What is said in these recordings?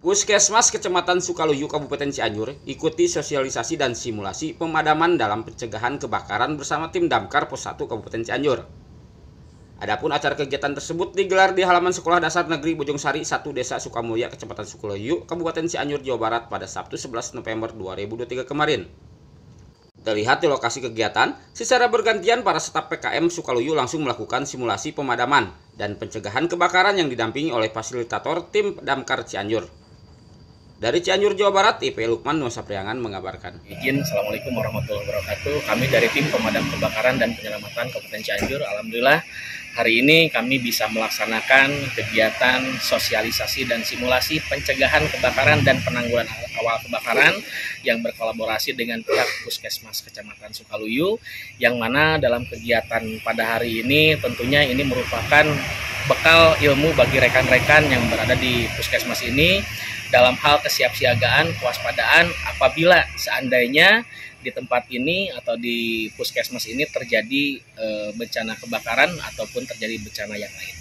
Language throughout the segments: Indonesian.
Puskesmas Kecamatan Sukaluyu Kabupaten Cianjur ikuti sosialisasi dan simulasi pemadaman dalam pencegahan kebakaran bersama tim Damkar Pos 1 Kabupaten Cianjur. Adapun acara kegiatan tersebut digelar di halaman Sekolah Dasar Negeri Bojongsari 1 Desa Sukamulya Kecamatan Sukaluyu Kabupaten Cianjur Jawa Barat pada Sabtu 11 November 2023 kemarin. Terlihat di lokasi kegiatan, secara bergantian para staf PKM Sukaluyu langsung melakukan simulasi pemadaman dan pencegahan kebakaran yang didampingi oleh fasilitator tim Damkar Cianjur. Dari Cianjur, Jawa Barat, IP Lukman Nusa Priangan mengabarkan. Assalamualaikum warahmatullahi wabarakatuh. Kami dari tim pemadam kebakaran dan penyelamatan Kabupaten Cianjur, alhamdulillah hari ini kami bisa melaksanakan kegiatan sosialisasi dan simulasi pencegahan kebakaran dan penanggulangan awal kebakaran yang berkolaborasi dengan pihak Puskesmas Kecamatan Sukaluyu, yang mana dalam kegiatan pada hari ini tentunya ini merupakan bekal ilmu bagi rekan-rekan yang berada di Puskesmas ini dalam hal kesiapsiagaan, kewaspadaan apabila seandainya di tempat ini atau di Puskesmas ini terjadi bencana kebakaran ataupun terjadi bencana yang lain.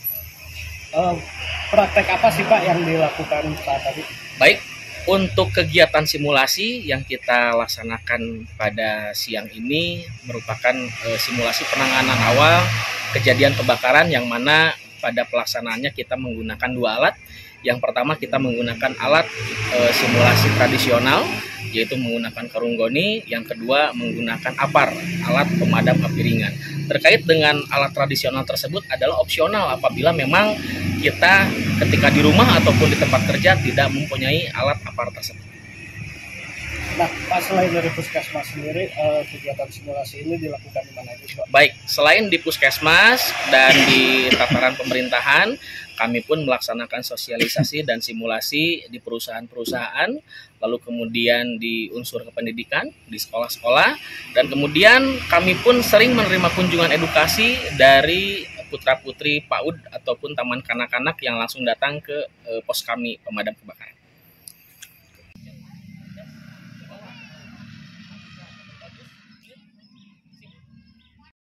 Praktek apa sih Pak yang dilakukan saat tadi? Baik, untuk kegiatan simulasi yang kita laksanakan pada siang ini merupakan simulasi penanganan awal kejadian kebakaran, yang mana pada pelaksanaannya kita menggunakan dua alat. Yang pertama kita menggunakan alat simulasi tradisional, yaitu menggunakan karung goni. Yang kedua menggunakan APAR, alat pemadam api ringan. Terkait dengan alat tradisional tersebut adalah opsional apabila memang kita ketika di rumah ataupun di tempat kerja tidak mempunyai alat APAR tersebut. Nah, Pak, selain dari Puskesmas sendiri, kegiatan simulasi ini dilakukan di mana aja, Pak? Baik, selain di Puskesmas dan di tataran pemerintahan, kami pun melaksanakan sosialisasi dan simulasi di perusahaan-perusahaan, lalu kemudian di unsur kependidikan, di sekolah-sekolah, dan kemudian kami pun sering menerima kunjungan edukasi dari putra-putri PAUD ataupun taman kanak-kanak yang langsung datang ke pos kami pemadam kebakaran.